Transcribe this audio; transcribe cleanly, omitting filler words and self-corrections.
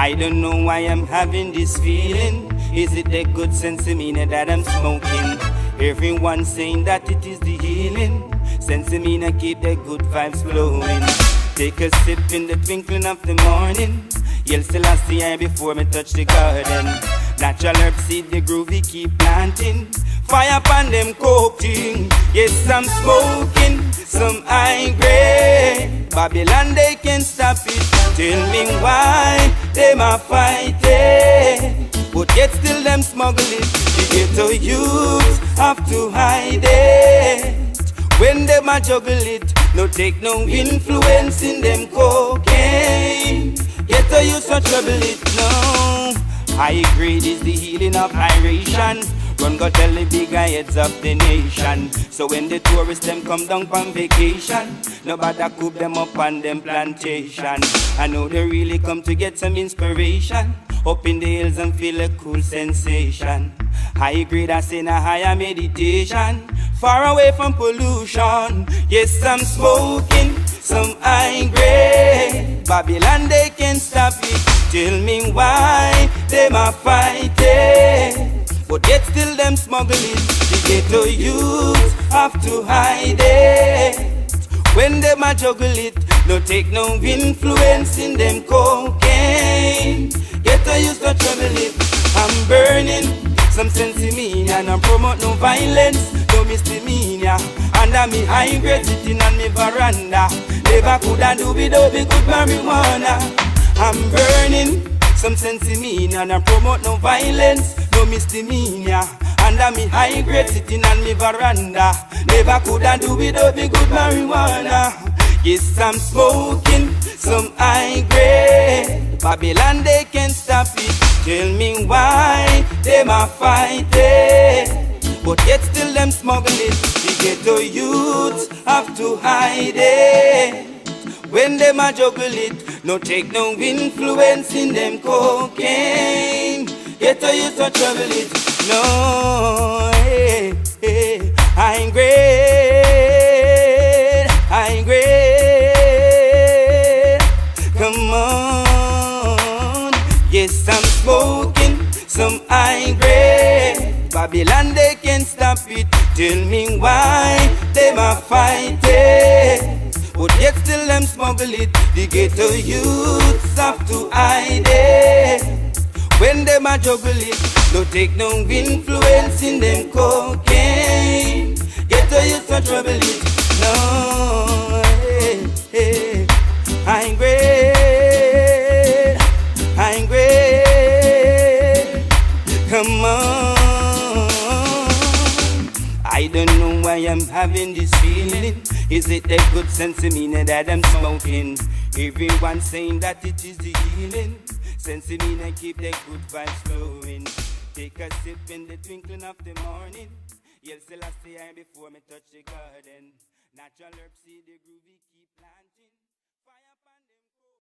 I don't know why I'm having this feeling. Is it the good sense of me that I'm smoking? Everyone saying that it is the healing. Sense of me to keep the good vibes flowing. Take a sip in the twinkling of the morning. Yell Selassie before me touch the garden. Natural herb seed, the groovy keep planting. Fire upon them cooking. Yes, I'm smoking some high grade. Babylon, they can't stop it. Tell me why they ma fighting, but yet still them smuggle it. The ghetto youth have to hide it. When they ma juggle it, no take no influence in them cocaine. Ghetto youth so trouble it, no. High grade is the healing of iration. Run go tell the big heads of the nation. So when the tourists them come down on vacation, nobody coop them up on them plantation. I know they really come to get some inspiration. Up in the hills and feel a cool sensation. High grade I say a higher meditation. Far away from pollution. Yes, I'm smoking some high grade. Babylon, they can't stop it. Tell me why they ma fighting, but yet still them smuggle it. The ghetto youth have to hide it. When they ma juggle it, no take no influence in them cocaine. Ghetto youth no trouble it. I'm burning some sense in me and I promote no violence, no misdemeanor. Under me high grade sitting on me veranda. Never coulda do without the good marijuana. I'm burning some sense in me and I promote no violence, no misdemeanor. Under me high grade sitting on me veranda. Never coulda do without the good marijuana. Yes, I'm smoking some high grade. Babylon, they can't stop it. Tell me why they ma fighting, but yet still them smuggle it. The ghetto youths have to hide it. When they ma juggle it, no take no influence in them cocaine. Ghetto youths no trouble it. No, hey, hey. High grade, high grade. Come on. Yes, I'm smoking some high grade. Babylon, they can't stop it. Tell me why they ma fighting, but yet still them smuggle it. The ghetto youths have to hide it. When they ma juggle it, no take no influence in them cocaine. Ghetto youths no trouble it. No, hey, hey. High grade, high grade. Come on. I don't know why I'm having this feeling. Is it a good sense of me that I'm smoking? Everyone saying that it is the healing. Sense of me that keep the good vibes flowing. Take a sip in the twinkling of the morning. Yell Selassie before me touch the garden. Natural herb seed, the groovy keep planting.